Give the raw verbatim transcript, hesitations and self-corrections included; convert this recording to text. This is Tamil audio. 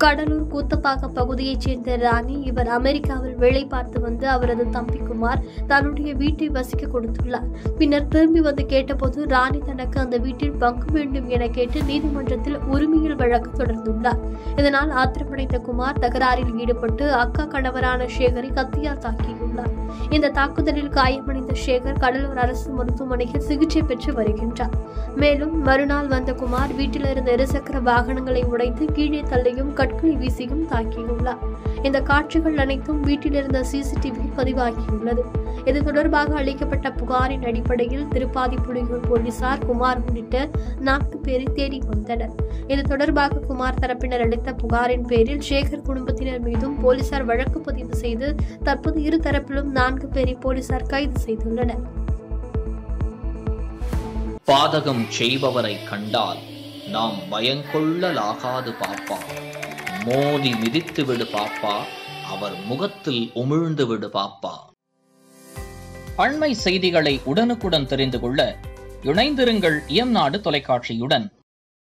கடலூர் கூத்தப்பாக்கம் பகுதியைச் சேர்ந்த ராணி. இவர் அமெரிக்காவில் வேலை பார்த்து வந்து அவரது தம்பி குமார் தன்னுடைய வீட்டை வசிக்க கொடுத்துள்ளார். பின்னர் திரும்பி வந்து கேட்டபோது ராணி தனக்கு அந்த வீட்டில் பங்கு வேண்டும் என கேட்டு நீதிமன்றத்தில் உரிமையில் வழக்கு தொடர்ந்துள்ளார். இதனால் ஆத்திரமடைந்த குமார் தகராறில் ஈடுபட்டு அக்கா கணவரான சேகரை கத்தியால் தாக்கியுள்ளார். இந்த தாக்குதலில் காயமடைந்த சேகர் கடலூர் அரசு மருத்துவமனையில் சிகிச்சை பெற்று வருகின்றார். மேலும் மறுநாள் வந்த குமார் வீட்டில் இருந்த இருசக்கர வாகனங்களை உடைத்து கீழே தள்ளியும் கற்களை வீசியும் தாக்கியுள்ளார். இந்த காட்சிகள் அனைத்தும் வீட்டில் இருந்த சிசிடிவியில் பதிவாகியுள்ளது. இது தொடர்பாக அளிக்கப்பட்ட புகாரின் அடிப்படையில் திருப்பாதி புலியூர் போலீசார் குமார் உள்ளிட்ட நான்கு பேரை தேடி வந்தனர். இது தொடர்பாக குமார் தரப்பினர் அளித்த புகாரின் பேரில் சேகர் குடும்பத்தினர் மீதும் போலீசார் வழக்கு பதிவு செய்து தற்போது இரு தரப்பிலும் நான்கு பேரை போலீசார் கைது செய்துள்ளனர். பாதகம் செய்பவரை கண்டால் நாம் பயங்கொள்ளலாகாது பாப்பா. மோதி மிதித்து விடு பாப்பா, அவர் முகத்தில் உமிழ்ந்து விடு பாப்பா. அண்மை செய்திகளை உடனுக்குடன் தெரிந்து கொள்ள இணைந்திருங்கள் இயம்நாடு தொலைக்காட்சியுடன்.